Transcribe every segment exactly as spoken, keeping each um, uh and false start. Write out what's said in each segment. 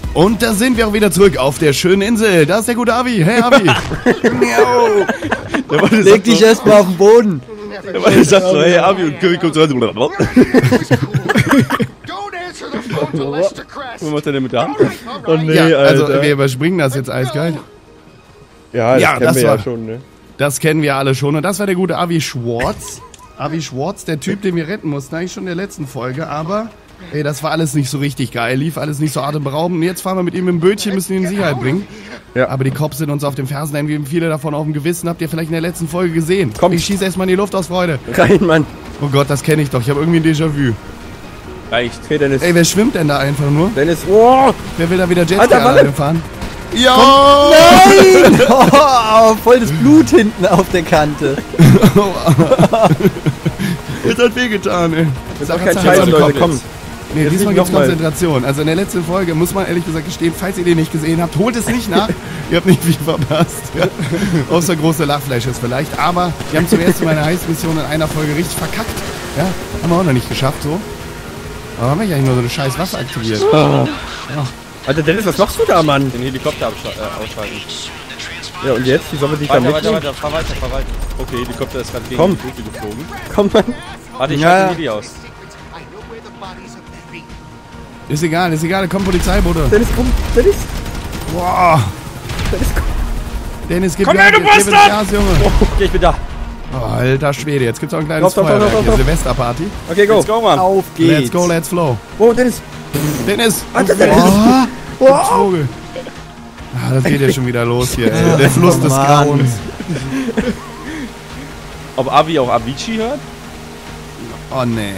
Und da sind wir auch wieder zurück auf der schönen Insel. Da ist der gute Avi. Hey Avi. Leg dich erstmal auf den Boden. Der Mann sagt so, hey Avi, und Curry kommt so rein. Was macht er denn mit der Hand? Oh nee, Ja, also Alter. wir überspringen das jetzt eiskalt. Ja, das Ja, kennen das wir war- ja schon, ne? Das kennen wir alle schon. Und das war der gute Avi Schwartz. Avi Schwartz, der Typ, den wir retten mussten, eigentlich schon in der letzten Folge. Aber, ey, das war alles nicht so richtig geil. Lief alles nicht so atemberaubend. Und jetzt fahren wir mit ihm im Bötchen, müssen ihn in Sicherheit bringen. Ja. Aber die Cops sind uns auf dem Fersen, denn wir haben viele davon auf dem Gewissen. Habt ihr vielleicht in der letzten Folge gesehen? Komm. Ich schieße erstmal in die Luft aus Freude. Rein, Mann. Oh Gott, das kenne ich doch. Ich habe irgendwie ein Déjà-vu. Reicht. Okay, Dennis. Ey, wer schwimmt denn da einfach nur? Dennis, oh! Wer will da wieder Jetski Alter, alleine Mann. fahren? Ja! Nein! Oh, voll das Blut hinten auf der Kante. Jetzt hat wehgetan, ey. Das ist auch Sag, kein sag, Scheiß, sag, Leute, komm. komm. Nee, Jetzt diesmal nicht gibt's noch mal. Konzentration. Also in der letzten Folge muss man ehrlich gesagt gestehen, falls ihr den nicht gesehen habt, holt es nicht nach. Ihr habt nicht viel verpasst. Ja. Außer große Lachflashes vielleicht. Aber wir haben zum ersten Mal eine Heistmission in einer Folge richtig verkackt. Ja, haben wir auch noch nicht geschafft so. Aber haben wir ja eigentlich nur so eine scheiß Waffe aktiviert. Alter, Dennis, was machst du da, Mann? Den Helikopter abscha- äh, ausschalten. Ja, und jetzt? Wie sollen wir dich da Weiter, weiter, mitnehmen? weiter, fahr weiter, fahr weiter. Okay, Helikopter ist gerade gegen Komm. die Brücke geflogen. Komm, Mann. Warte, ich Ja, schalte ja. den Heli aus. Ist egal, ist egal, da kommt Polizeiboote. Dennis, komm. Dennis. Boah. Dennis, komm. Dennis, gib Komm Gas, her, du gib ins Bastard! Gas, Junge. Okay, ich bin da. Oh, alter Schwede, jetzt gibt's auch ein kleines Lauf, lauf, lauf, Feuerwerk lauf, hier, lauf. Silvesterparty. Okay, go. Let's go, Mann. Auf geht's. Let's go, let's flow. Oh, Dennis. Dennis! Alter, Oh, Dennis. oh, Vogel. Ah, das geht ja schon wieder los hier, ey. Der Fluss des Mann. Grauens. Ob Avi auch Avicii hört? Oh, nee.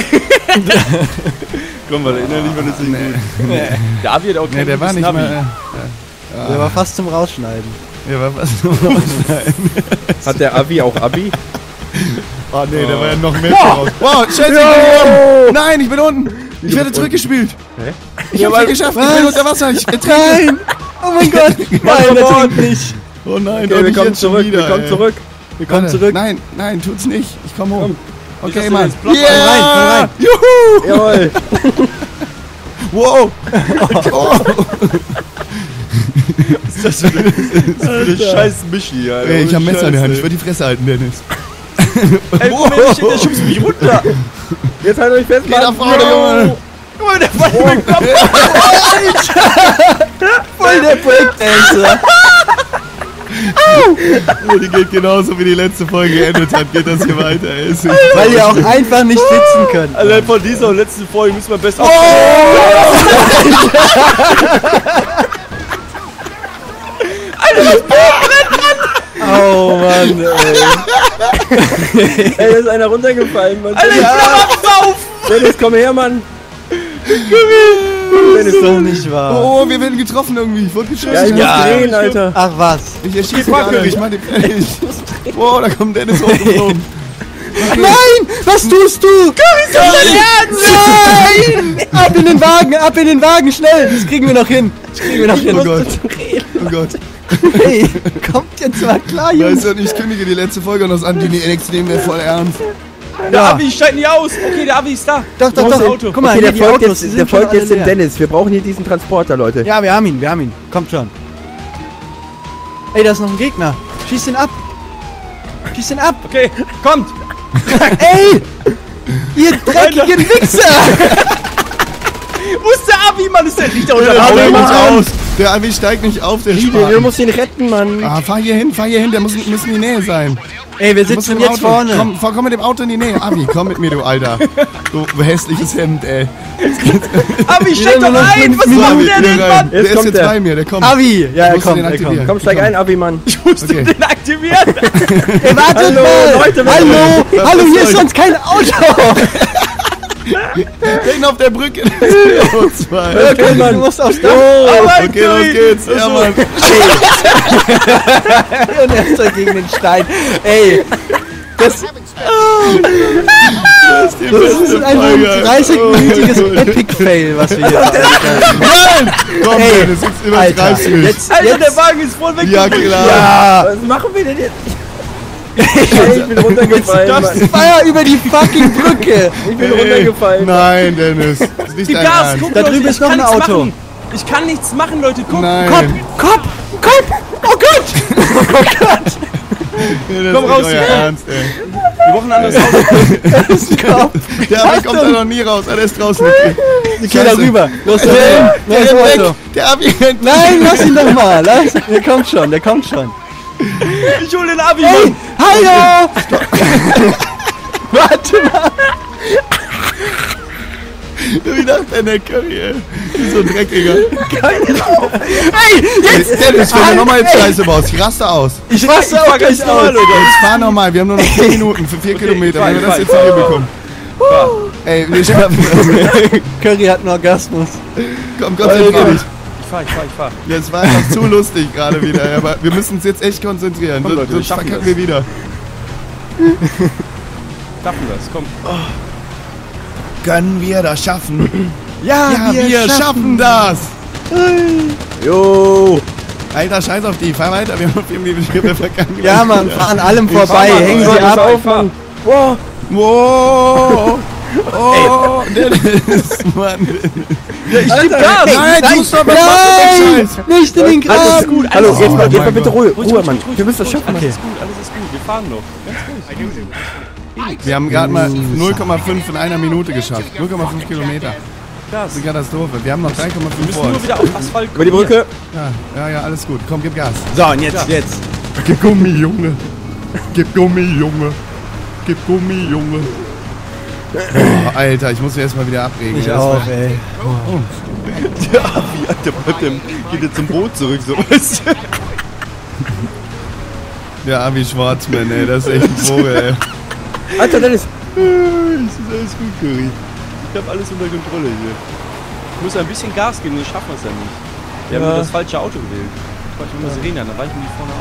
Komm mal, innerlich war das nicht gut. Der Avi hat auch Nee, kein der war gutes nicht Navi. mal... Der war fast zum Rausschneiden. Der war fast... Hat der Abi auch Abi? Oh, nee, der war ja noch mehr voraus. Wow, scheiße, ich bin hier unten. Nein, ich bin unten. Ich werde zurückgespült. Hä? Ich hab's nicht geschafft. Ich bin unter Wasser. Ich ertrinke. Nein! Oh mein Gott! Nein, der trinkt nicht! Oh nein, Okay, doch wir nicht kommen jetzt schon zurück, wieder, wir kommen ey. zurück. Wir kommen Warte, zurück. Nein, nein, tut's nicht. Ich komm hoch. Komm. Nicht, Okay, dass du Mann. jetzt Block Komm rein, komm rein. Juhu! Jawohl! Wow! Oh. Was ist das für eine, das für eine scheiß Mischi, Alter. Ey, ich hab ein Ohne Messer in der Scheiß, Hand. ey. Ich würde die Fresse halten, Dennis. Ey, guck mal, der, der schubst mich runter. Jetzt halt euch fest, Geh nach vorne, Junge! Guck mal, der Fall mit dem Kopf. Voll der Breakdancer! Oh, die geht genauso wie die letzte Folge geendet hat. Geht das hier weiter, ey. Ist nicht- Weil ihr auch einfach nicht sitzen könnt. Allein von dieser und letzten Folge müssen wir besser Oh Mann, ey. Ey, da ist einer runtergefallen, Mann. Alter, ich ja. Dennis, komm her, Mann. Dennis, doch nicht wahr. Oh, wir werden getroffen irgendwie. Ich wurde geschossen. Ja, ich muss Ja. drehen, Alter. Ach was. Ich erschieße Geh, gerade. Curry. Ich mach den fertig. Wow, da kommt Dennis hochgeflogen. Nein! Was tust du? Curry, ist das dein Ernst? Nein! Ab in den Wagen, ab in den Wagen, schnell! Das kriegen wir noch hin. Das kriegen wir noch hin. Oh Gott. Oh Gott. Hey, kommt jetzt mal klar, Jungs. Weißt du, ich kündige die letzte Folge noch an. Die nächste nehmen wir voll ernst. Der Ja. Avi steigt nicht aus. Okay, der Avi ist da. Doch, doch, Wo ist doch. das Auto? Guck mal, Okay, hier der die folgt Autos, die jetzt, sind der schon folgt alle jetzt dem leer. Dennis. Wir brauchen hier diesen Transporter, Leute. Ja, wir haben ihn, wir haben ihn. Kommt schon. Ey, da ist noch ein Gegner. Schieß ihn ab. Schieß ihn ab. Okay, kommt. Ey! Ihr dreckigen Wichser! Wo ist der Avi, Mann? Ist der nicht da unter Der der Avi Auto? nicht Mann. aus. Der Avi steigt nicht auf, der Du Spaten. musst ihn retten, Mann. Ah, fahr hier hin, fahr hier hin. Der muss, muss in die Nähe sein. Ey, wir Du musst sitzen im jetzt Auto. vorne. Komm, fahr, komm mit dem Auto in die Nähe. Avi, komm mit mir, du Alter. Du hässliches Hemd, ey. Avi, steig nur doch noch ein. fünf Was So, macht Avi, der hier denn, rein. Mann? Der Jetzt ist kommt jetzt der. bei mir, der kommt. Avi! Ja, er Musst du kommt, den er aktivieren. kommt. Komm, steig ein, Abi, Mann. Ich musste Okay. den aktivieren. Ey, wartet Hallo, mal! Leute, was- Hallo! was Hallo, ist hier ist euch? sonst kein Auto! Den auf der Brücke. Oh, zwei. Okay, Mann. Du musst aufs Dach. Oh mein Okay, los geht's. Ja, Mann. Und er ist da gegen den Stein. Ey, das, Das ist die das beste ist einfach ein Folge, Alter. dreißig-minütiges Oh, Epic-Fail, was wir hier haben. Nein! Komm, Ey, Dennis, jetzt Alter, übertreibst du mich. jetzt, Alter, der jetzt, Wagen ist voll weg. Ja, klar. ja, Was machen wir denn jetzt? Ey, ich bin runtergefallen, das- Mann. Feuer über die fucking Brücke. Ich bin Ey, runtergefallen. Nein, Dennis. Das ist nicht Die dein Gas, Ernst. guck Da doch, drüben ich ist noch kann ein nichts Auto. machen. Ich kann nichts machen, Leute. Guck. Nein. Kopf, Kopf, Kopf! Oh Gott! Oh Gott! Ja, das Komm ist raus euer hier. Ernst, ey. Wir brauchen ein anderes Auto. Der Abi kommt da noch nie raus. Er ist draußen. Geh da rüber. Los, los, los, Der, Auto. der Abi rennt. Nein, lass ihn doch mal. Lass. Der kommt schon, der kommt schon. Ich hol den Abi, Hey, Mann. hallo! Warte mal. Wie dachte denn der Curry, ey? Wie so ein Dreckiger. Hey, jetzt! Dennis, wenn du nochmal jetzt Scheiße baust, ich raste aus. Ich raste auch ganz gleich normal, aus. Leute. Jetzt fahr nochmal, wir haben nur noch vier Minuten für vier Okay, Kilometer. fahr, Wenn wir das fahr, jetzt fahr. noch hinbekommen. Ey, wir schaffen das. Curry hat einen Orgasmus. Komm, konzentrier dich. Ich fahr, ich fahr, ich fahr. Das war einfach zu lustig gerade wieder, aber wir müssen uns jetzt echt konzentrieren. Komm, Leute, wir Sonst schaffen verkacken das. wir wieder. Schaffen das, komm. Können wir das schaffen? Ja, Ja, wir, schaffen das! Jo. Alter, scheiß auf die, fahr weiter, wir haben noch vier Minuten, wir verkacken. Ja, Mann, fahren allem vorbei. fahr mal, Hängen fahr sie mal, ab. fahr, fahr. Wow. Wow! Oh, Dennis, Mann. Ja, ich geb Gas. Nein, du musst doch was Nein, machen, nicht in den Alles ist Graben. gut, Hallo, alles jetzt ist mal, gut. jetzt mal bitte Ruhe, Ruhig, Ruhe, ruhig, Mann. ruhig, Wir müssen das ruhig, schaffen, Alles okay. ist gut, alles ist gut. Wir fahren noch. Ganz ruhig. Wir haben gerade mal null Komma fünf in einer Minute geschafft. null Komma fünf Kilometer. Das ist eine Katastrophe. Wir haben noch drei Komma Wir fünf müssen vor nur uns. wieder auf Asphalt Über die Brücke. Ja, ja, ja, alles gut. Komm, gib Gas. So, und jetzt, jetzt. Gib Gummi, Junge. Gib Gummi, Junge. Gib Gummi, Junge. Oh, Alter, ich muss mich erstmal wieder abregen. Ich Das auch, war- ey. Der Abi, Alter, bleibt dem, geht jetzt zum Boot zurück, so weißt du. Der Abi Schwarzmann, ey, das ist echt ein Vogel, ey. Alter, Dennis. Es ist alles gut, Curry. Ich hab alles unter Kontrolle hier. Ich muss ein bisschen Gas geben, sonst schaffen wir es ja nicht. Wir haben Ja. nur das falsche Auto gewählt. Ich wollte nur Sirene an, dann weichen die vorne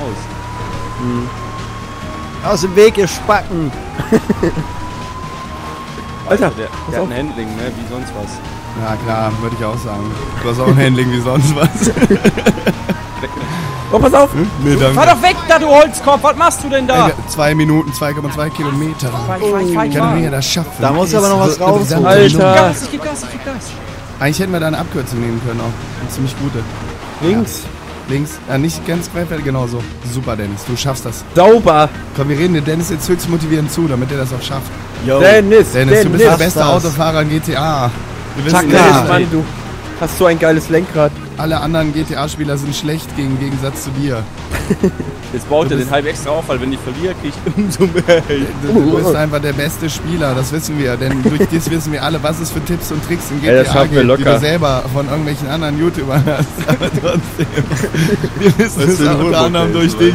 aus. Aus dem Weg, ihr Spacken. Alter, Der, der hat ein Handling, ne, wie sonst was. Ja, klar, würde ich auch sagen. Du hast auch ein Handling wie sonst was. oh, pass auf. Nee, danke. Fahr doch weg da, du Holzkopf! Was machst du denn da? Ey, Zwei Minuten, zwei Komma zwei Kilometer. Fahr, ich fahr, ich fahr, ich Können fahr. wir das schaffen? Da muss aber noch was Das wird eine raus. gesamte Alter. Nummer. Gas, ich geb Gas, ich geb Gas. Eigentlich hätten wir da eine Abkürzung nehmen können auch. Eine ziemlich gute. Links. Links. Ja, nicht ganz querfeld, genau so. Super, Dennis, du schaffst das. Sauber. Komm, wir reden dir Dennis jetzt höchst motivierend zu, damit er das auch schafft. Yo. Dennis, Dennis, du bist der Dennis, beste das. Autofahrer in G T A. Wir wissen, Chaka. Dennis, Dennis, Mann, du hast so ein geiles Lenkrad. alle anderen G T A-Spieler sind schlecht gegen Gegensatz zu dir. Jetzt baut er den halb extra auf, weil wenn ich verliere, krieg ich umso mehr. Du, du bist einfach der beste Spieler, das wissen wir. Denn durch das wissen wir alle, was es für Tipps und Tricks in G T A Ey, das schaffen wir gibt, die locker. du selber von irgendwelchen anderen YouTubern hast. Aber trotzdem, wir wissen es für ein auch unter anderem durch Ruhrpott, dich.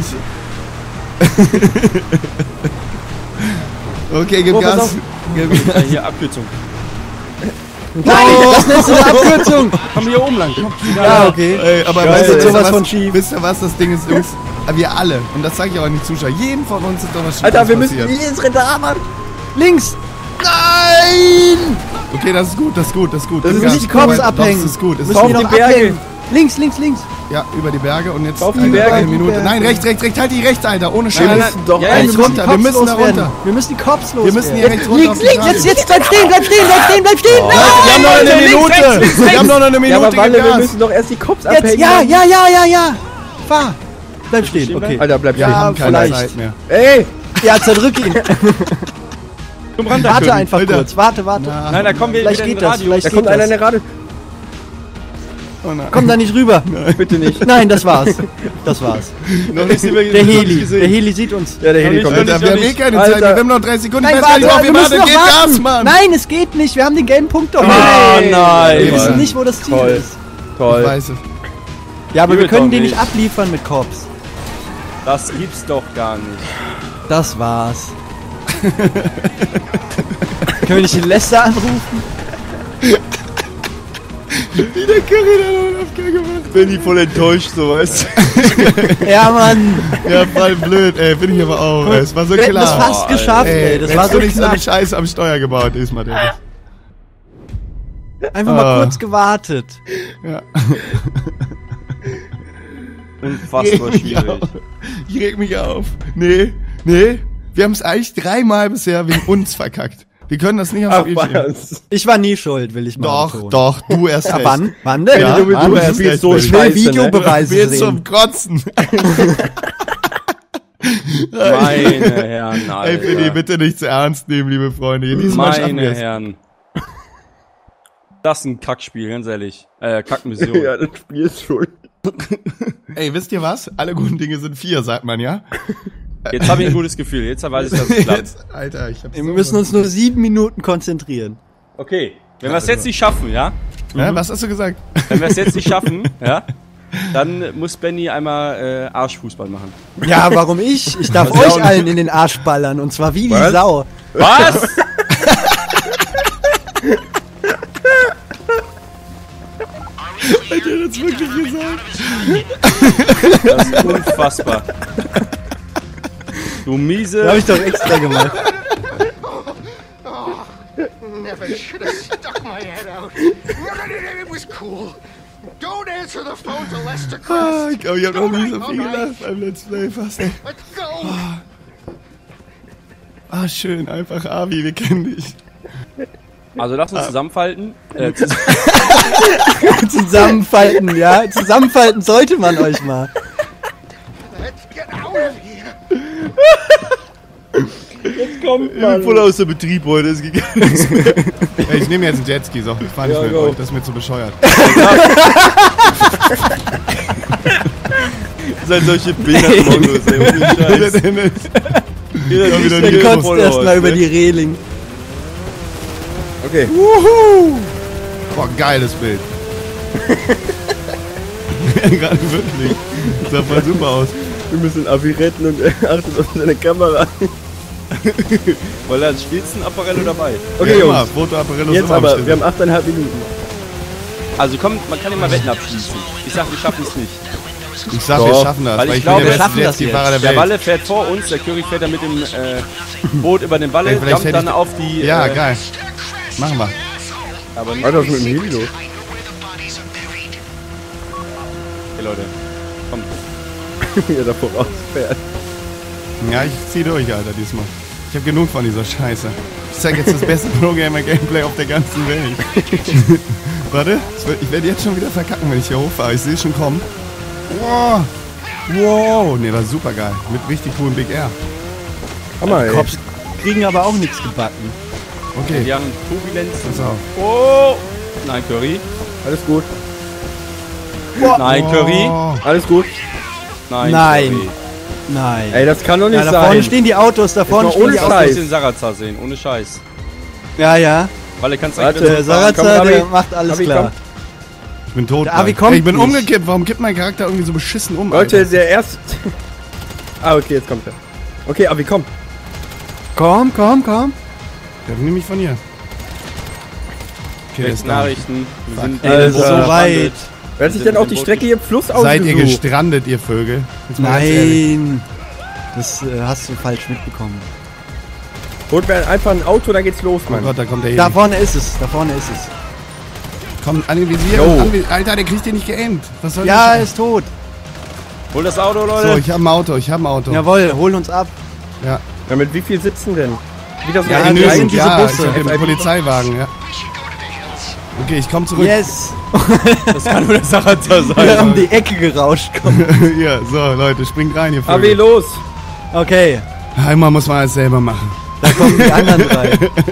Okay, gib Oh, pass Gas. auf. Gib Ja, hier Abkürzung. Nein, das nennst du eine Abkürzung. Komm hier oben lang. Komm. Ja, okay. Ey, aber Geil, weißt, du, sowas wisst ihr was, von schief. wisst ihr was das Ding ist, Jungs? Wir alle, und das sage ich auch an die Zuschauer, jedem von uns ist doch was Alter, Schiefes wir müssen passiert. hier ins Rennen, Mann. Links. Nein! Okay, das ist gut, das ist gut, das ist gut. Das Gib ist Gas. nicht Kopf Doch, abhängen. Das ist gut. Das ist Müssen gut. wir die noch Berge. abhängen. Links, links, links. Ja, über die Berge und jetzt Auf die eine, Berge. eine Minute. Die Nein, Berge. rechts, rechts, rechts. Halt die rechts, Alter. Ohne Wir Scheiß. müssen doch Ja, eins wir müssen die runter. Wir Cops müssen da loswerden. runter. Wir müssen die Cops Wir müssen hier loswerden. rechts runter. Links, auf die links, Straße. jetzt, jetzt, bleib stehen, bleib stehen, bleib stehen, bleib stehen. Wir haben noch eine links, Minute. rechts, links, Wir haben noch eine Ja, Minute. aber Gib Walle, wir Gas. müssen doch erst die Cops Jetzt, abhängen. ja, ja, ja, ja, ja. Fahr. Bleib stehen, okay. Alter, bleib Wir stehen. haben keine vielleicht. Zeit mehr. Ey, Ja, zerdrück ihn. Komm ran, da Warte König. einfach Alter. kurz, warte, warte. Na, Nein, da kommen wir Vielleicht wieder in geht den das, Radio. vielleicht da geht kommt einer in das. der Rade. oh nein. Komm da nicht rüber. Bitte nicht. Nein, das war's. Das war's. Noch nicht sind wir Der noch nicht Heli, gesehen. der Heli sieht uns. Ja, der Heli nicht, kommt. noch Alter, nicht, wir haben noch eh nicht. keine Alter. Zeit. Wir haben noch drei Sekunden. Nein, Ich weiß warte, nicht, ob wir wir müssen warten. noch Gib Gas, warten. Mann. Nein, es geht nicht. Wir haben den gelben Punkt doch. Oh Nein. nein. Wir wissen Mann. nicht, wo das Ziel Toll. ist. Ich Toll. weiß es. Ja, aber wir Gib können doch den nicht nicht. abliefern mit Cops. Das gibt's doch gar nicht. Das war's. Können wir nicht den Lester anrufen? Wie der Curry da noch auf gemacht. Bin ich voll enttäuscht, so weißt du. Ja, Mann. Ja, voll blöd, ey. Bin ich aber auch. Ey. Es war so Wir hätten das klar. fast geschafft, ey. Das hättest war so du nicht so knapp. eine Scheiße am Steuer gebaut diesmal, Dennis. Einfach mal Ah. kurz gewartet. Ja. Unfassbar Reg mich schwierig. auf. Ich reg mich auf. Nee, nee. Wir haben es eigentlich dreimal bisher wegen uns verkackt. Die können das nicht aufs Ach, Spiel schieben. was? Ich war nie schuld, will ich mal Doch, betonen. doch, du erst Ja, recht. wann? Wann denn? Ja, du, du, wann du erst spielst recht, so Baby. Ich will scheiße, ne? Videobeweise Jetzt sehen. zum Kotzen. Meine Herren, Alter. Ey, Freddy, bitte nicht zu ernst nehmen, liebe Freunde. Diesmal schaffen wir Meine es. Herren. Das ist ein Kackspiel, ganz ehrlich. Äh, Kackmission. Ja, das Spiel ist schuld. Ey, wisst ihr was? Alle guten Dinge sind vier, sagt man, ja? Jetzt habe ich ein gutes Gefühl. Jetzt weiß ich, dass es klappt. Jetzt, Alter, ich hab's Wir so müssen uns nur sieben Minuten konzentrieren. Okay. Wenn wir es jetzt nicht schaffen, ja? Ja, was hast du gesagt? Wenn wir es jetzt nicht schaffen, ja? Dann muss Benny einmal äh, Arschfußball machen. Ja, warum ich? Ich darf Das ist ja euch auch allen in den Arsch ballern und zwar wie die Was? Sau. Was? Hat er das wirklich gesagt? Das ist unfassbar. Du miese. Das hab ich doch extra gemacht. Never should have stuck my head out. It was cool. Don't answer the phone to Lester Ah, Crest. ich glaube, ich hab noch nie so viel Alright, gelacht beim Let's Play fast. Ey. Let's go. Ah, schön, einfach Avi, wir kennen dich. Also lass uns zusammenfalten. Äh, zus Zusammenfalten, ja? Zusammenfalten sollte man euch mal. Let's get out of here. Ich bin voll außer Betrieb heute, ist gegangen. Ey, ich nehme jetzt einen Jetski, so. Ich fahr nicht Ja, mehr mit go. euch, das ist mir zu bescheuert. Seid solche Bilder-Mongos, ey, ohne Scheiß. Dennis. Jeder wieder Licht- die Der Info kotzt erstmal über die Reling. Okay. Wuhu! Boah, geiles Bild. Gerade wirklich. Das sah voll super aus. Wir müssen Abi retten und er achtet auf seine Kamera. Weil er spielst ein Apparello dabei. Okay, ja, immer. Jungs. Fotoapparello Jetzt aber, wir haben achteinhalb Minuten. Also komm, man kann immer Wetten abschließen. Ich sag, wir schaffen es nicht. Ich sag, Doch. wir schaffen das, Weil weil ich ich glaube, bin wir der schaffen beste das Jetski-Fahrer der Der Welt. Walle fährt vor uns, der Curry fährt dann mit dem äh, Boot über den Walle, Ey, vielleicht jumpt hätte dann ich- auf die... Ja, äh, geil. Machen wir. Aber nicht, Alter, was ist mit dem Heli los? okay, Leute. Komm. Wie er da vorausfährt. Ja, ich zieh durch, Alter, diesmal. Ich hab genug von dieser Scheiße. Ich zeig jetzt das beste Pro-Gamer-Gameplay auf der ganzen Welt. Warte, es wird- ich werde jetzt schon wieder verkacken, wenn ich hier hochfahre. Ich sehe schon kommen. Wow. Wow. Ne, das ist super geil. Mit richtig coolen Big Air. Hammer, ey. Cops kriegen aber auch nichts gebacken. Okay, Wir haben Turbulenz. pass auf. Oh! Nein, Curry. Alles gut. Nein, Curry. Oh. Alles gut. Nein, Nein. Curry. Nein. Ey, das kann doch nicht Ja, da sein. vorne stehen die Autos, da vorne mal stehen ohne die Ich Autos. muss Scheiß. den Sarazar sehen, ohne Scheiß. Ja, ja. Weil er kannst Warte, direkt Der wieder zurückfahren. Sarazar, Komm, der Abi. macht alles Abi, klar. komm. Ich bin tot. Der Abi gleich. kommt Ey, ich bin nicht. umgekippt. Warum kippt mein Charakter irgendwie so beschissen um? Leute, Alter? der erste... Ah, okay, jetzt kommt er. Okay, Abi, komm. Komm, komm, komm. Der nimmt mich von hier. Okay, der ist Schlechte da. Nachrichten. Wir sind Ey, Alter. so weit. Wer hat sich denn auch die Strecke hier im Fluss Seid ausgesucht? ihr gestrandet, ihr Vögel? Jetzt mal ganz ehrlich. Nein. Das äh, hast du falsch mitbekommen. Holt mir einfach ein Auto, dann geht's los, Oh Mann. Gott, da kommt der Da Heli. vorne ist es, da vorne ist es. Komm, an den Visier. Jo. An, Alter, der kriegt den nicht geaimt. Was soll Ja, er das? ist tot. Hol das Auto, So, Leute. ich hab ein Auto, ich hab ein Auto. Jawohl, hol uns ab. Ja, Ja, mit wie viel sitzen denn? Wieder so Ja, ein wir genügend. sind diese ja, Busse. ich hab den Polizeiwagen, ja. Okay, ich komm zurück. Yes. Das kann nur der Sarazar sein. Wir haben die Ecke gerauscht. Komm. Hier, so, Leute, springt rein, ihr Abi, Vögel. los! Okay, Einmal muss man alles selber machen. da kommen die anderen drei.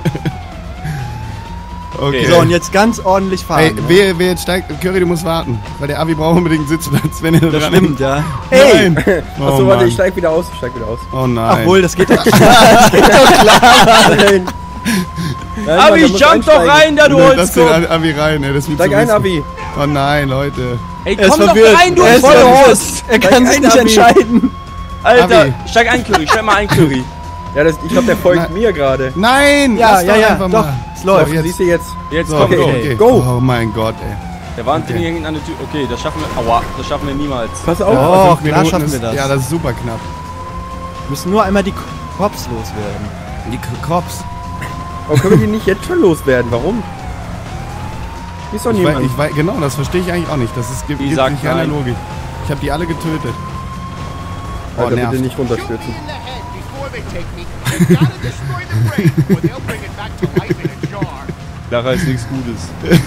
Okay. So, und jetzt ganz ordentlich fahren. Ey, ne? wer, wer jetzt steigt, Curry, du musst warten. Weil der Abi braucht unbedingt einen Sitzplatz, wenn er da Das dran stimmt, ja. hängt. Ey! Nein! Oh, Achso, warte, Mann. ich steig wieder aus, ich steig wieder aus. Oh nein. Obwohl, das geht doch klar. Nein! Nein, Abi, Mann, da muss jump doch einsteigen. rein, da du Nee, lass Holzkopf. den Abi rein, ey. Das ist mir Steig zu ein, riskant. Abi! Oh nein, Leute. Ey, Er ist komm doch verwirrt. rein, du Er ist Vollhorst. verwirrt. Er kann Steig sich ein, nicht Abi. entscheiden. Alter, Abi. steig ein, Curry. Steig mal ein, Curry. Ja, das, ich glaube, der folgt Na- mir gerade. Nein! Ja, lass ja, doch ja, einfach doch, mal. es läuft. So, Jetzt. jetzt. Siehst du jetzt? Jetzt So, komm, okay, go. okay. Go. Oh mein Gott, ey. Der Warntinge Okay. hängt an der Tür. Okay, das schaffen wir. Aua, das schaffen wir niemals. Pass auf! Oh, Fünf klar Minuten schaffen ist, wir das. Ja, das ist super knapp. Wir müssen nur einmal die Cops loswerden. Die K- Cops. Oh, können wir die nicht jetzt schon loswerden? Warum? Hier ist doch Ich niemand. weiß, ich weiß, genau, das verstehe ich eigentlich auch nicht. Das ist, gibt, Wie gibt sagt nicht keine nein? Logik. Ich habe die alle getötet. Oh, Alter, bitte nervt. nicht runterstürzen. In the head before gonna take me. You gotta destroy the brain, or they'll bring it back to life in a jar. Lara ist nichts Gutes.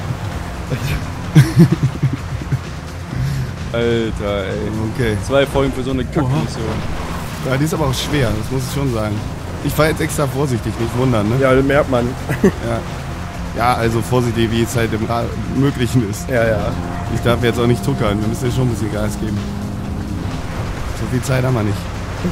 Alter, ey. Okay. Zwei Folgen für so eine Kackmission. Ja, die ist aber auch schwer, das muss ich schon sagen. Ich war jetzt extra vorsichtig, nicht wundern, ne? Ja, das merkt man. Ja, ja also vorsichtig, wie es halt im Ra Möglichen ist. Ja, ja. Ich darf jetzt auch nicht tuckern, wir müssen ja schon ein bisschen Gas geben. So viel Zeit haben wir nicht.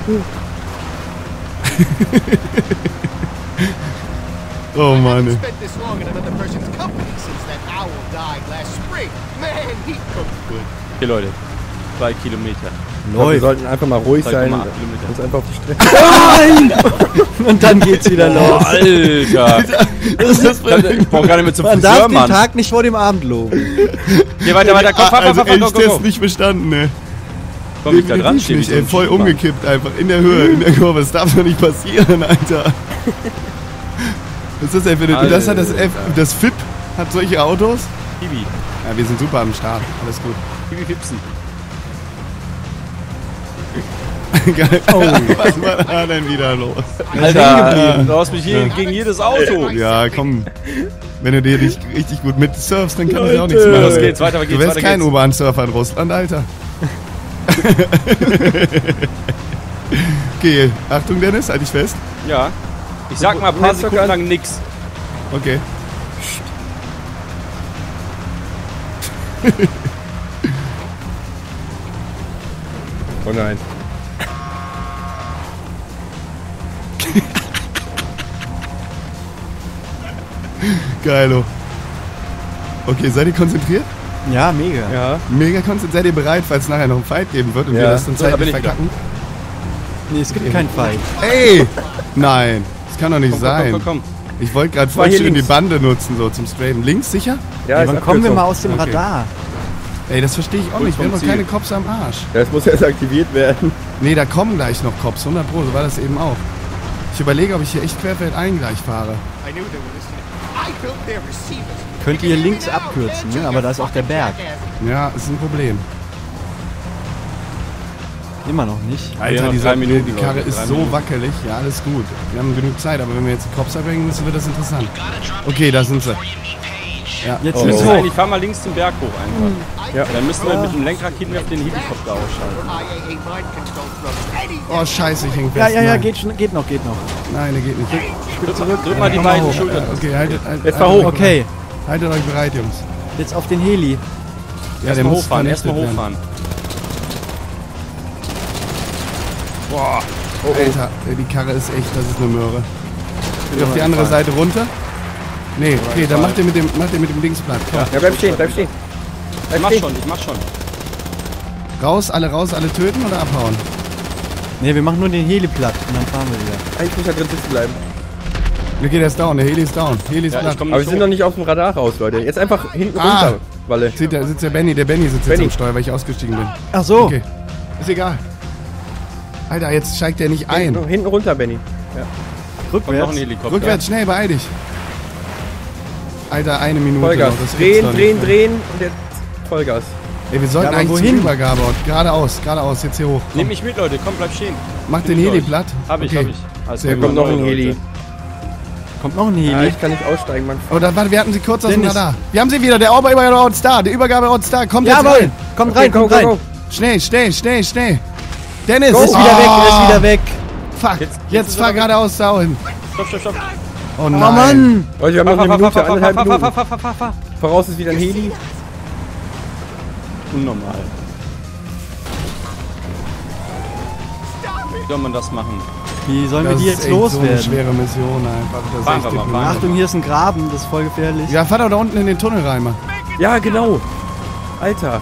Oh Mann. I spent this long in another person's company since that owl died last spring. Man, he cooked good. Okay, Leute. Zwei Kilometer. Wir sollten einfach mal ruhig zwei sein. Komma acht Kilometer. Uns einfach auf die Strecke. Nein! Und dann geht's wieder los. Alter! Das ist das Ich brauch gar nicht mehr zum Man darf Friseur, den Mann. Tag nicht vor dem Abend loben. Geh weiter, weiter, komm, fahr, fahr, also fahr, fahr, komm, Elchtest komm, nicht bestanden, ne? komm, ich da dran Definitiv stehen. nicht, wie so ey, ein voll Schiebmann. umgekippt einfach, in der Höhe, in der Kurve. Das darf doch nicht passieren, Alter. Was ist das denn für eine, das hat das F, das F I P hat solche Autos? Kiwi. Ja, wir sind super am Start, alles gut. Kiwi Fipsen. Geil. Oh. Was war da denn wieder los? Alter, du hast mich hier gegen jedes Auto. Ja, komm. Wenn du dir nicht richtig gut mitsurfst, dann kann ich auch nichts Los machen. geht's, weiter Du geht's, wärst weiter kein geht's. U-Bahn-Surfer in Russland, Alter. Okay, Achtung Dennis, halt dich fest. Ja. Ich sag mal ein paar Sekunden lang nix. Okay. Oh nein. Geilo. Okay, seid ihr konzentriert? Ja, mega. Ja. Mega konzentriert. Seid ihr bereit, falls es nachher noch einen Fight geben wird und wir Ja. das dann So, da bin zeitlich ich wieder. verkacken? Nee, es gibt keinen Fight. Ey! Nein, das kann doch nicht Komm, sein. komm, komm, komm. Ich wollte gerade War voll hier schön die links. Bande nutzen, so zum Strafen. Links sicher? Ja, Ey, ist wann kommen wir Abkürzung. mal aus dem Okay. Radar? Ey, das verstehe ich auch Gut nicht. Wir haben vom doch keine Ziel. Cops am Arsch. Ja, das muss erst aktiviert werden. Nee, da kommen gleich noch Cops, hundert Pro, so war das eben auch. Ich überlege, ob ich hier echt querfeldein gleich fahre. I knew they were listening. I built their receivers. Könnt ihr links abkürzen, ne? Aber da ist auch der Berg. Ja, ist ein Problem. Immer noch nicht. Alter, noch diese, drei Minuten, die Karre Leute, ist drei so Minuten. wackelig. Ja, alles gut. Wir haben genug Zeit, aber wenn wir jetzt die Cops abbringen müssen, wird das interessant. Okay, da sind sie. Ja. Jetzt Oh. geht's Wir hoch. eigentlich, fahr mal links zum Berg hoch einfach. Ja. Dann müssen wir mit dem Lenkraketen auf den Helikopter ausschalten. I A A mind control from any Oh, scheiße, ich häng fest. Ja, ja, ja, Nein. geht, schon- geht noch, geht noch. Nein, der geht nicht. Drück, drück mal die Komm mal beiden hoch. Schultern. Okay, haltet, haltet, Jetzt fahr haltet hoch. euch Okay, bereit. Haltet euch bereit, Jungs. jetzt auf den Heli. Ja, der Erstmal muss hochfahren, vernichtet erstmal werden. hochfahren. Boah, Alter, ey, die Karre ist echt, das ist eine Möhre. Geht auf die andere Seite runter? Nee, okay, dann macht ihr mit dem, macht ihr mit dem Dings platt. Komm. Ja, bleib stehen, bleib stehen. Ich Bleib mach stehen. schon, ich mach schon. Raus, alle raus, alle töten oder abhauen? Ne, wir machen nur den Heli platt und dann fahren wir wieder. Eigentlich muss er drin sitzen bleiben. Okay, der ist down, der Heli ist down. Heli ist Ja, platt. ich komm Aber wir nicht sind hoch. noch nicht auf dem Radar raus, Leute. Jetzt einfach hinten Ah. runter, Walle. Sieht der, sitzt der Benny, der Benny sitzt Benny. jetzt am Steuer, weil ich ausgestiegen bin. Ach so. Okay, ist egal. Alter, jetzt steigt der nicht ein. Hinten, hinten runter, Benny. Kommt noch ein Rückwärts. Helikopter. Rückwärts, schnell, beeil dich. Alter, eine Minute Vollgas. noch. Das gibt's Drehen, doch drehen, nicht. drehen und jetzt Vollgas. Ey, wir sollten Ja, aber eigentlich wohin? zum Übergabeort. Geradeaus, geradeaus, jetzt hier hoch. Nimm mich mit, Leute, komm, bleib stehen. Mach den Mit Heli euch. platt. Hab ich, Okay. hab ich. Also, Sehr da gut. Kommt noch ein neue Heli. Leute. Kommt noch ein Ja, Heli. ich kann nicht aussteigen, Mann. Oh, da, warte, wir hatten sie kurz aus dem Dennis. Radar. Wir haben sie wieder, der Übergabeort ist da, der Übergabeort ist da. Kommt jetzt Jawohl. rein. Kommt Okay, rein, go, kommt go, rein. go. Schnell, schnell, schnell, schnell. Dennis. Ist wieder weg, ist wieder weg. Fuck, Jetzt- jetzt, jetzt ist fahr er weg. geradeaus da hin. Stopp, stopp, stopp. Oh Oh nein. Mann. Leute, wir haben noch eine Fahr, fahr, Minute, fahr, fahr, anderthalb fahr, fahr, Minuten. fahr, fahr, fahr, fahr. Voraus ist wieder ein Heli. Unnormal. Wie soll man das machen? Wie sollen wir Das die ist jetzt echt so eine loswerden? schwere Mission einfach. Das ist Fahren echt wir mal, diplomatisch. Achtung, hier ist ein Graben, das ist voll gefährlich. Ja, fahr doch da unten in den Tunnel rein, mal. Ja, genau. Alter.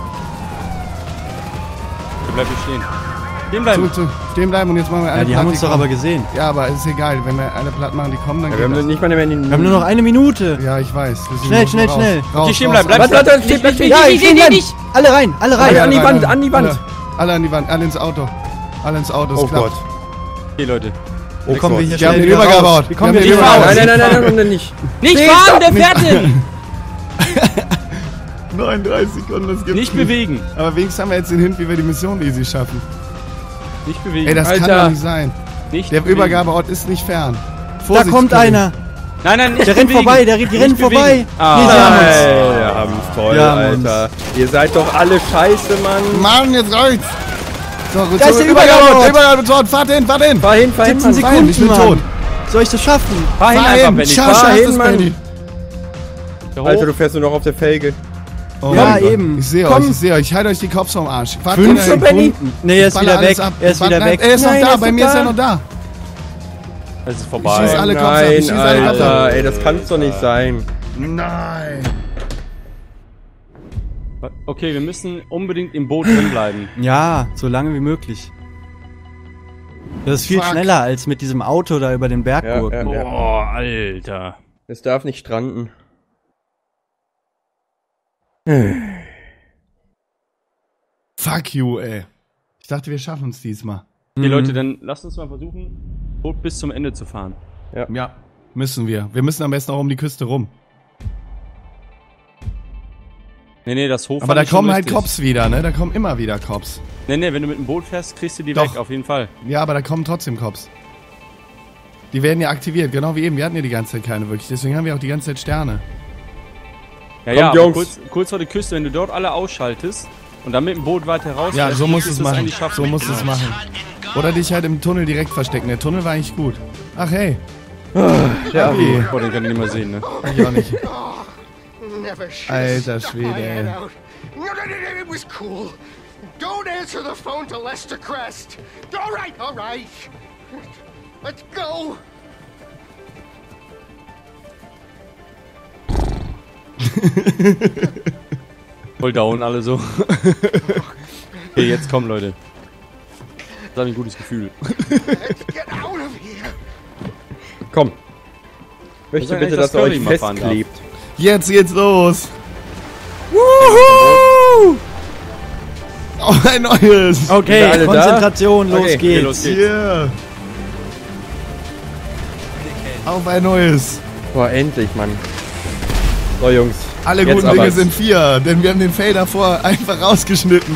Wir bleiben hier stehen. Stehen bleiben. Zurück, zurück. Stehen bleiben und jetzt machen wir alle Ja, die platt, haben uns doch kommen. aber gesehen. Ja, aber ist egal. Wenn wir alle platt machen, die kommen, dann Ja, wir geht haben das. nicht mal mehr in den... Wir haben nur noch eine Minute. Ja, ich weiß. Deswegen Schnell, müssen wir schnell, raus. schnell. Raus, Okay, stehen raus, bleiben, bleib raus. Warte, warte, steht, bleib stehen. Ja, ich stehen bleiben. Alle rein, alle rein. Alle an die Alle, Wand, alle, an die Wand. Alle, alle an die Wand, alle ins Auto. Alle ins Auto, es Oh klappt. Gott. Okay, Leute. Wo kommen wir hier Wir haben schnell den wieder raus? Übergabeort. Wie kommen Wir wir haben hier den raus? Nein, nein, nein, nein, nein, nicht. Nicht Nee, fahren, stopp, der fährt hin! neununddreißig Sekunden, das gibt's Nicht bewegen. Aber wenigstens haben wir jetzt den Hint, wie wir die Mission easy schaffen. Nicht bewegen. Ey, das kann Alter. doch nicht sein. Nicht Der bewegen. Übergabeort ist nicht fern. Da Vorsicht, kommt Curry. einer. Nein, nein, nicht Der rennt bewegen. vorbei, der, die rennen Nicht vorbei. bewegen. Ah. Nee, sie haben uns. Ey, wir haben's toll, Wir haben Alter. Ihr seid doch alle scheiße, Mann. Mann, jetzt reicht's. So, Da ist der Übergabeort. Übergabeort. Übergabeort. Fahrt hin, fahrt hin. Fahr hin, fahr hin, siebzehn Mann. Nein, ich bin Sekunden, tot. Mann. Soll ich das schaffen? Fahr hin Fahr einfach, hin. Benny. Scha- Fahr schaff hin, es, Mann. Benny. da Alter, hoch. du fährst nur noch auf der Felge. Oh Ja, mein Gott. eben. Ich sehe Komm. euch, ich sehe euch. Ich halte euch die Cops vom Arsch. Fahrt Fünf hin, so, hin, Benny? hin. Nee, er ist Baller wieder alles weg. ab. Er ist wieder Nein, weg. Er ist noch Nein, da. er ist Bei noch mir ist da. er noch da. Es ist Ich vorbei. schieß alle Cops ab. Ich Nein, schieß alle Cops ab. Alter, ey, das kann's doch nicht sein. Nein. Okay, wir müssen unbedingt im Boot drin bleiben. Ja, so lange wie möglich. Das ist viel Fuck. schneller als mit diesem Auto da über den Berg Ja, gurken. ja, ja. Boah, Alter. Es darf nicht stranden. Fuck you, ey. Ich dachte, wir schaffen es diesmal. Okay, Mhm. Leute, dann lasst uns mal versuchen, Boot bis zum Ende zu fahren. Ja, müssen wir. Wir müssen am besten auch um die Küste rum. Nee, nee, das Hof Aber fand da ich schon kommen halt richtig. Cops wieder, ne? Da kommen immer wieder Cops. Nee, nee, wenn du mit dem Boot fährst, kriegst du die Doch. weg, auf jeden Fall. Ja, aber da kommen trotzdem Cops. Die werden ja aktiviert, genau wie eben. Wir hatten ja die ganze Zeit keine wirklich. Deswegen haben wir auch die ganze Zeit Sterne. Ja, Kommt, ja, aber Jungs. kurz, kurz vor der Küste, wenn du dort alle ausschaltest und dann mit dem Boot weiter raus Ja, so musst du es machen. eigentlich schaffen. So musst du es machen. Oder dich halt im Tunnel direkt verstecken. Der Tunnel war eigentlich gut. Ach hey. Ja, Abi. Boah, den kann ich nicht mehr sehen, ne? Ich auch nicht. Never should Alter have stuck my Schwede, head ey. out. No, no, no, no, it was cool. Don't answer the phone to Lester Crest. All right, all right. Let's go. Voll down, alle so. Okay, jetzt komm, Leute. Das habe ich ein gutes Gefühl. Let's get out of here. komm. Möchte sagen bitte, eigentlich, dass dass ihr Curry euch mal fahren festklebt. Jetzt geht's los. Wuhu! Oh, ein neues. Okay, Sind wir alle da? Konzentration, los Okay, Okay, geht's. los geht's. Yeah. Auf ein neues. Boah, endlich, Mann. So, Jungs. Alle Jetzt guten aber. Dinge sind vier, denn wir haben den Fail davor einfach rausgeschnitten.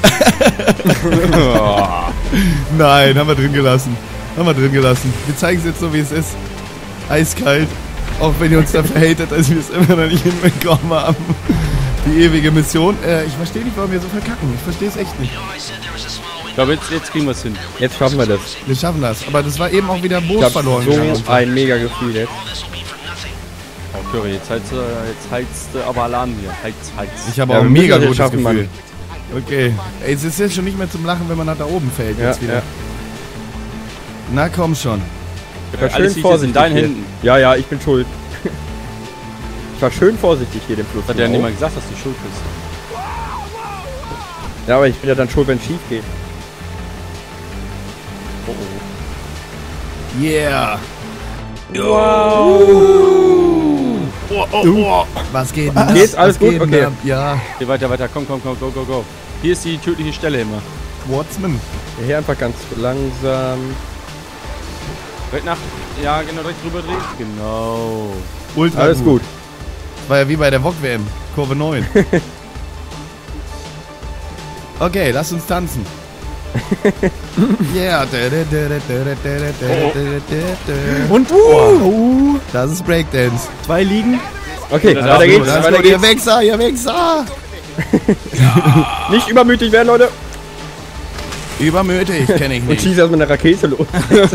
Nein, haben wir drin gelassen. Haben wir drin gelassen. Wir zeigen es jetzt so, wie es ist. Eiskalt. Auch wenn ihr uns dafür hatet, dass wir es immer noch nicht hinbekommen haben. Die ewige Mission. Äh, ich verstehe nicht, warum wir so verkacken. Ich verstehe es echt nicht. Ich glaube, jetzt, jetzt kriegen wir es hin. Jetzt schaffen wir das. Wir schaffen das. Aber das war eben auch wieder Ich Boot hab verloren. so gegangen. ein mega Gefühl jetzt. Oh, Curry, jetzt heizt, jetzt heizt aber Alarm hier. Heiz, heiz. Ich habe Ja, auch wir ein müssen mega das jetzt gutes schaffen, Gefühl. Okay. Ey, es ist jetzt schon nicht mehr zum Lachen, wenn man nach da oben fällt. Ja, jetzt wieder. ja. Na komm schon. Ich war Alles schön liegt jetzt vorsichtig in deinen hier. Händen. Ja, ja, ich bin schuld. Ich war schön vorsichtig hier den Fluss. Das hat ja hoch. niemand gesagt, dass du schuld bist. Ja, aber ich bin ja dann schuld, wenn es schief geht. Oh, oh. Yeah. Oh, oh, oh. Was geht Ah, denn geht's? ab? Alles Was gut? geht denn Okay. ab? Ja. Geh weiter, weiter. Komm, komm, komm, go, go, go. Hier ist die tödliche Stelle immer. Watson. Ja, hier einfach ganz langsam. Direkt nach. Ja, genau, direkt drüber drehen. Genau. Ultra Alles gut. War ja wie bei der V O G W M. Kurve neun. Okay, lass uns tanzen. Yeah. Und uh, Das ist Breakdance. zwei liegen. Okay, Ja, weiter da- geht's, Das weiter gut, ihr geht's. Wichser, ihr Wichser. Nicht übermütig werden, Leute. Übermütig, kenne ich Und nicht. schieß erstmal eine Rakete los.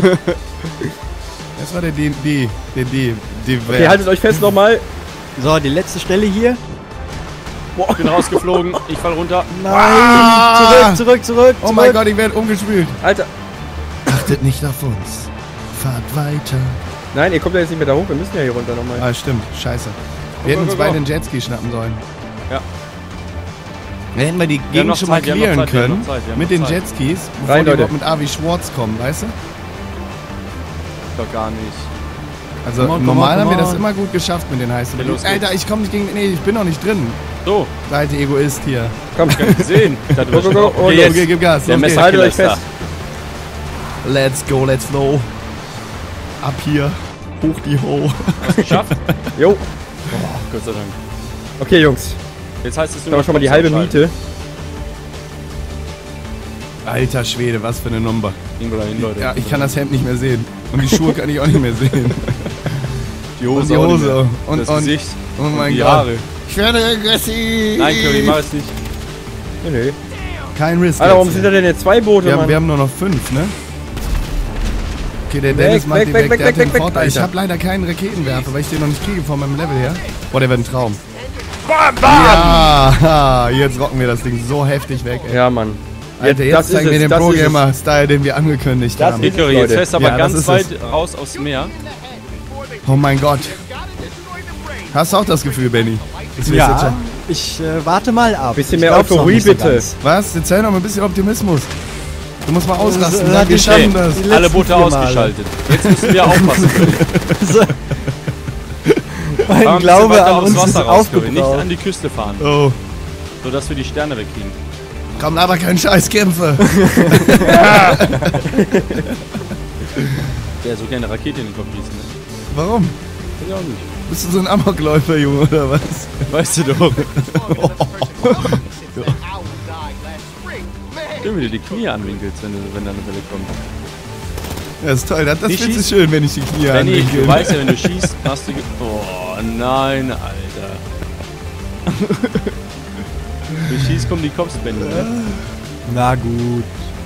Das war der D, D, der D, D. Okay, haltet euch fest nochmal. So, die letzte Stelle hier. Ich bin rausgeflogen. Ich fall runter. Nein! Ah! Zurück, zurück, zurück, Oh zurück. mein Gott, ich werde umgespült. Alter. Achtet nicht auf uns. Fahrt weiter. Nein, ihr kommt ja jetzt nicht mehr da hoch. Wir müssen ja hier runter nochmal. Ah, stimmt. Scheiße. Wir hätten go, uns go, beide go. den Jetski schnappen sollen. Ja. Dann hätten wir die Wir haben Gegend noch schon mal Zeit, wir haben noch clearen Zeit, wir haben können. noch Zeit, wir haben Mit noch den Zeit. Jetskis, bevor Rein, die Leute. überhaupt mit Avi Schwartz kommen, weißt du? Doch gar nicht. Also Come on, come normal on, haben wir come das on. immer gut geschafft mit den heißen. Ja, los geht's. Alter, ich komme nicht gegen... Nee, ich bin noch nicht drin. So, Der alte Egoist hier. Komm, gesehen. Da Go, go, go. Okay, Und jetzt. Okay, gib Gas. Der Los geht's. Messer- haltet euch Killer fest. Let's go, let's flow. Ab hier. Hoch die Ho. Geschafft. Jo. Gott sei Dank. Okay, Jungs. Jetzt heißt es Jetzt haben wir schon mal die halbe Miete. Alter Schwede, was für eine Nummer. Irgendwo dahin, Leute. Ja, ich kann das Hemd nicht mehr sehen. Und die Schuhe kann ich auch nicht mehr sehen. Die Und Hose, die auch nicht Hose. mehr. Und, das und, Gesicht. oh mein die Gott. Haare. Ich werde aggressiv. Nein, Curry, mach es nicht. Nee, nee. Kein Risk. Alter, warum jetzt. sind da denn jetzt zwei Boote, wir, haben, Mann? wir haben nur noch fünf, ne? Okay, der Weg, Dennis macht weg, die weg, weg. weg, Der hat weg, den weg, Vorteil. Ich Alter. habe leider keinen Raketenwerfer, weil ich den noch nicht kriege von meinem Level her. Boah, der wird ein Traum. Bam, Ja, jetzt rocken wir das Ding so heftig weg, ey. Ja, Mann. Alter, Ja, jetzt das ist zeigen wir es, den das ist Pro-Gamer-Style, den wir angekündigt Das haben. ist- Curry, jetzt Leute. fährst du aber Ja, das ganz ist weit es. raus aufs Meer. Oh mein Gott. Hast du auch das Gefühl, Benny? Das willst du Ja, schon. ich äh, warte mal ab. Bisschen Ich mehr glaub's noch Euphorie, nicht so bitte. ganz. Was? Jetzt sei noch mal ein bisschen Optimismus. Du musst mal ausrasten, Das, äh, sagen, wir die- schaffen die- das. die Alle letzten Boote vier Male. ausgeschaltet. Jetzt müssen wir aufpassen. So. Mein Fahren ein Glaube bisschen weiter an aufs uns ist Wasser raus, Curry. Nicht aufgebraucht. an die Küste fahren, Oh, sodass wir die Sterne wegkriegen. komm, aber kein Scheißkämpfe. Der so gerne eine Rakete in den Kopf schießen. Ne? Warum? Weiß ich auch nicht. Bist du so ein Amokläufer, Junge, oder was? Weißt du doch. Stimmt, wie du die Knie anwinkelst, wenn, du, wenn da eine Welle kommt. Ja, ist toll. Das, das Die findest du schießt- schön, wenn ich die Knie Benny, anwinkel. du weißt ja, wenn du schießt, hast du... ge- Oh, nein, Alter. Wenn du schießt, kommen die Cops, Benny. Ne? Na gut.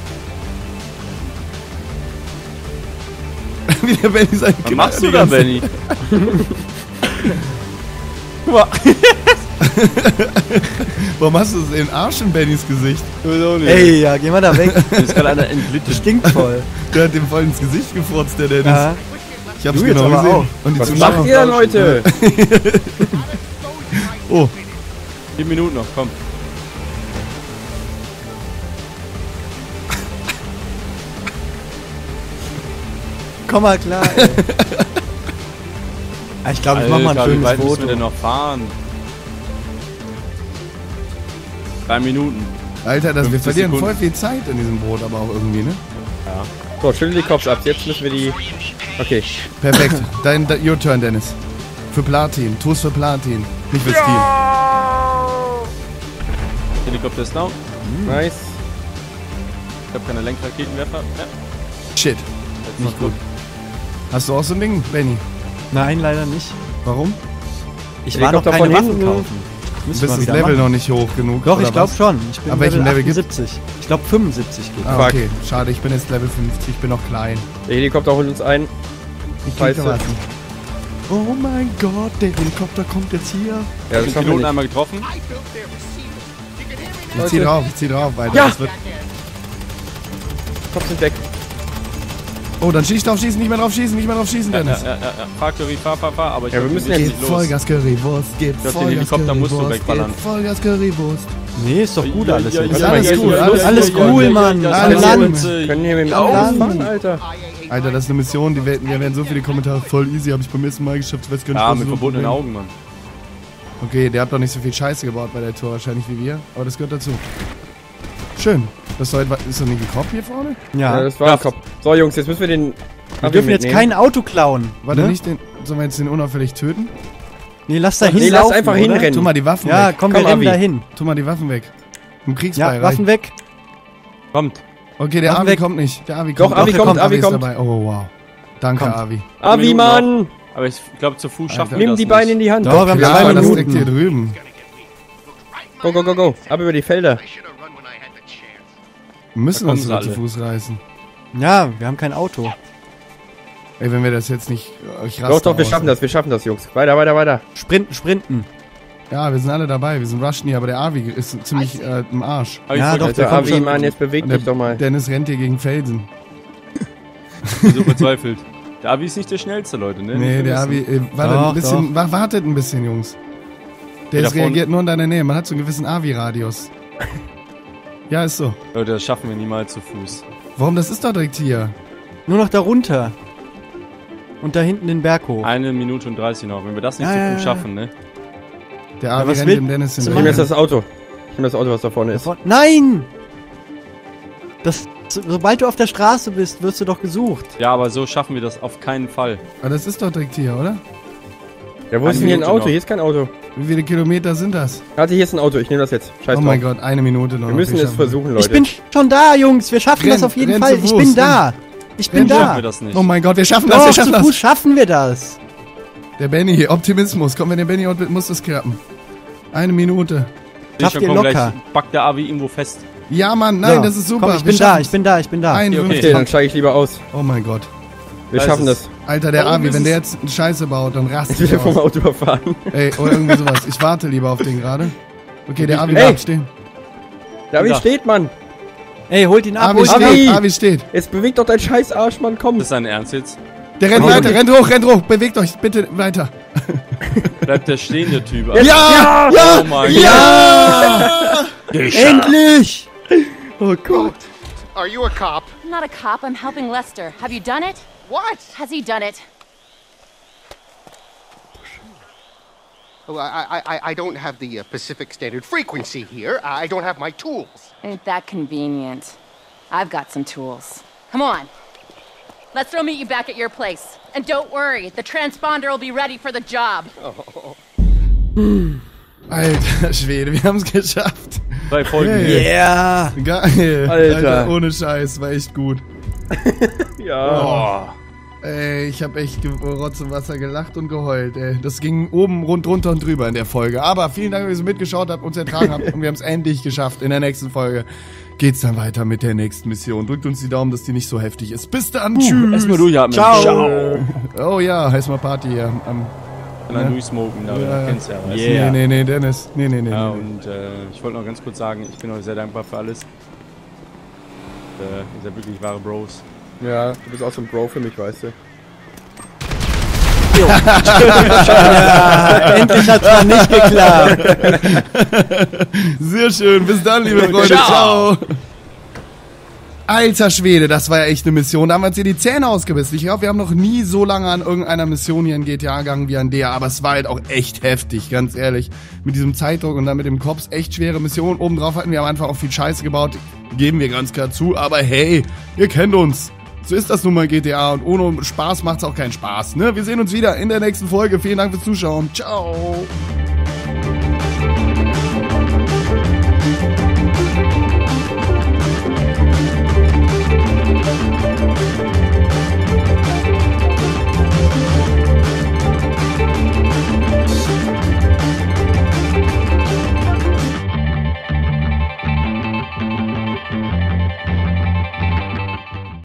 Wie der Benny sein Was machst du da, Benny? Guck mal. Warum hast du den Arsch in Bennys Gesicht? Ey, ja, geh mal da weg. Da ist gerade einer entglitten. Stinkt voll. Der hat dem voll ins Gesicht gefurzt, der Dennis. Ja. Ich hab's Du jetzt genau aber gesehen. auch. Und die Was Zuschauer. macht ihr denn heute? Oh, Vier Minuten noch, komm. Komm mal klar, ey. Ah, ich glaube, ich mach mal ein Alter, wie schönes weit müssen Foto. wir denn noch fahren? Drei Minuten. Alter, das, wir fünfzig verlieren Sekunden. voll viel Zeit in diesem Boot, aber auch irgendwie, ne? So, schüttel die Kopf ab. Jetzt müssen wir die... Okay. Perfekt. Dein, dein, your turn, Dennis. Für Platin. Tu es für Platin. Nicht fürs Team. Helikopter ist down. Nice. Ich habe keine Lenkraketenwerfer. Ja, Shit. jetzt Nicht gut. Hast du auch so ein Ding, Benny? Nein, leider nicht. Warum? Ich war noch Helikopter keine von Waffen hinten. kaufen. Du Müssen bist wir das wieder Level machen. noch nicht hoch genug. Doch, oder ich glaube was? schon. Ich bin Ab welchem Level Level gibt's? achtundsiebzig. Ich glaube fünfundsiebzig geht. Ah, Fuck. okay. Schade, ich bin jetzt Level fünfzig. Ich bin noch klein. Der Helikopter holt uns ein. Ich Scheiße. krieg was. Oh mein Gott, der Helikopter kommt jetzt hier. Ja, den das schaffen wir Piloten nicht. einmal getroffen. Ich zieh drauf, ich zieh drauf, weiter. Ja. Das wird Kopf sind weg. oh, dann schieß drauf schießen, nicht mehr drauf schießen, nicht mehr drauf schießen, Ja, ja, Dennis. ja, ja, ja. Fahr, Curry, fahr, fahr, fahr. Aber ich Ja, glaub, wir müssen wir jetzt sind Gib nicht los. Vollgas Currywurst, gib glaub, den Vollgas Helikopter musst du Currywurst, wegballern. gib Vollgas Currywurst. Nee, ist doch gut Ja, alles. ja, wenn ja, ich- ja, alles ja, cool, ja, alles ja, alles ja, cool, ja, ja, Mann. ja, An alles Land. mit, äh, Können hier mit dem Au. Auto fahren, Alter. Alter, das ist eine Mission, die werden, wir werden so viele Kommentare, voll easy, habe ich beim ersten Mal geschafft, ich weiß gar nicht, Ja, was mit so ein verbundenen Problem- Augen, Mann. Okay, der hat doch nicht so viel Scheiße gebaut bei der Tour, wahrscheinlich wie wir, aber das gehört dazu. Schön. Das soll etwa, ist doch nicht ein Kopf hier vorne? Ja, Ja. das war ein Kopf. So, Jungs, jetzt müssen wir den... Wir dürfen jetzt kein Auto klauen. Warte, ne? nicht den, sollen wir jetzt den unauffällig töten? Nee, lass da Nee, hinlaufen. lass einfach oder? hinrennen. Tu mal die Waffen Ja, weg. komm, Komm, wir rennen Avi. da hin. Tu mal die Waffen weg. Im Ja, Kriegsbereich. Waffen weg. Kommt. Okay, der Waffen Avi weg. kommt nicht. Der Avi Doch, kommt. Avi der kommt, kommt, Avi ist kommt. dabei. Oh, wow. Danke, Kommt. Avi. Avi, Minuten Mann! Aber ich glaube, zu Fuß schaffen wir Nimm das die nicht. Beine in die Hand. Doch, wir haben Ja, zwei das Minuten. liegt hier drüben. Go, go, go, go. Ab über die Felder. Wir müssen Da uns kommen sogar sie zu alle. Fuß reißen. Ja, wir haben kein Auto. Ey, wenn wir das jetzt nicht... Ich Doch, raste doch, wir aus. schaffen das, wir schaffen das, Jungs. Weiter, weiter, weiter. Sprinten, sprinten. Ja, wir sind alle dabei. Wir sind rushen hier, aber der Avi ist ziemlich äh, im Arsch. Aber ich Ja, wollte doch, jetzt der Also, kommt Avi, schon. Mann, jetzt beweg Und dich doch mal. Dennis rennt hier gegen Felsen. so verzweifelt. Der Avi ist nicht der schnellste, Leute, ne? Nee, Nicht der Avi... vergessen. Äh, warte, Doch, ein bisschen, wa- wartet ein bisschen, Jungs. Der Ja, ist da vorne- reagiert nur in deiner Nähe. Man hat so einen gewissen Avi-Radius. Ja, ist so. Leute, das schaffen wir niemals zu Fuß. Warum? Das ist doch direkt hier. Nur noch da runter. Und da hinten den Berg hoch. Eine Minute und dreißig noch. Wenn wir das nicht Ja, zu ja, Fuß ja. schaffen, ne? Der Avi was rennt will- dem Dennis was Ich nehme hinterher. jetzt das Auto. Ich nehme das Auto, was da vorne ist. Nein! Das, so, sobald du auf der Straße bist, wirst du doch gesucht. Ja, aber so schaffen wir das auf keinen Fall. Aber das ist doch direkt hier, oder? Ja, wo Eine ist denn hier ein Minute Auto? noch. Hier ist kein Auto. Wie viele Kilometer sind das? Warte, hier ist ein Auto, ich nehme das jetzt. Scheiß Oh mein drauf. Gott, eine Minute noch. Wir müssen Wir es schaffen versuchen, Leute. Ich bin schon da, Jungs. Wir schaffen Renn, das auf jeden renn Fall. zu Ich Fuß, bin da. Ich bin Renn, da. Schaffen wir das nicht. Oh mein Gott, wir schaffen das, Doch, wir zu schaffen Fuß das. schaffen wir das. Der Benny, Optimismus. Komm, wenn der Benny out muss das klappen. Eine Minute. Ich Schafft schon ihr komm, gleich locker. packt der Avi irgendwo fest. Ja, Mann, nein, So, das ist super. Komm, ich Wir bin da, schaffen's. ich bin da, ich bin da. einundfünfzig. Okay, Okay, dann steige ich lieber aus. Oh mein Gott. Wir Da schaffen ist das. Alter, der Da oben Avi, ist wenn der es. jetzt eine Scheiße baut, dann rastet Jetzt wird er er vom aus. Auto überfahren. Ey, oder irgendwie sowas. Ich warte lieber auf den gerade. Okay, der Avi Ey. bleibt stehen. David Da. steht, Mann. Ey, holt ihn ab, Avi holt ihn ab. steht, Avi. Avi steht. Jetzt bewegt doch dein scheiß Arsch, Mann, komm. Das ist dein Ernst jetzt? Der rennt Oh, weiter, okay. rennt hoch, rennt hoch. Bewegt euch, bitte weiter. Bleibt der stehende Typ. Ja! Ja! Oh mein Ja! Endlich! Oh Gott. Are you a cop? I'm not a cop. I'm helping Lester. Have you done it? What? Has he done it? Oh, I, I, I- I don't have the uh, Pacific Standard Frequency here. I don't have my tools. Ain't that convenient. I've got some tools. Come on. Lester will meet you back at your place. And don't worry, the transponder will be ready for the job. Alter Schwede, wir haben es geschafft. Drei Folgen. Hey. Yeah! Geil. Alter. Ohne Scheiß, war echt gut. Ja. Oh. Ey, ich habe echt ge- Rotz und Wasser gelacht und geheult, ey. Das ging oben, rund, drunter und drüber in der Folge. Aber vielen Dank, dass ihr mitgeschaut habt, uns ertragen habt und wir haben es endlich geschafft. In der nächsten Folge geht's dann weiter mit der nächsten Mission. Drückt uns die Daumen, dass die nicht so heftig ist. Bis dann, tschüss. Erstmal durchatmen. Ciao. Oh ja, heiß mal Party hier. Am, Und dann durchsmoken, da Ja. kennst du ja. Weißt Nee, nee, nee, Dennis. Nee, nee, nee. Ja, nee. und äh, ich wollte noch ganz kurz sagen, ich bin euch sehr dankbar für alles. Äh, ihr seid wirklich wahre Bros. Ja, du bist auch so ein Bro für mich, weißt du. Ja, endlich hat's mal nicht geklappt. Sehr schön. Bis dann, liebe Freunde. Ciao. Alter Schwede, das war ja echt eine Mission. Da haben wir uns hier die Zähne ausgebissen. Ich glaube, wir haben noch nie so lange an irgendeiner Mission hier in G T A gegangen wie an der. Aber es war halt auch echt heftig, ganz ehrlich. Mit diesem Zeitdruck und dann mit dem Cops echt schwere Mission. Obendrauf hatten wir am Anfang auch viel Scheiße gebaut. Geben wir ganz klar zu. Aber hey, ihr kennt uns. So ist das nun mal G T A. Und ohne Spaß macht's auch keinen Spaß. Ne? Wir sehen uns wieder in der nächsten Folge. Vielen Dank fürs Zuschauen. Ciao.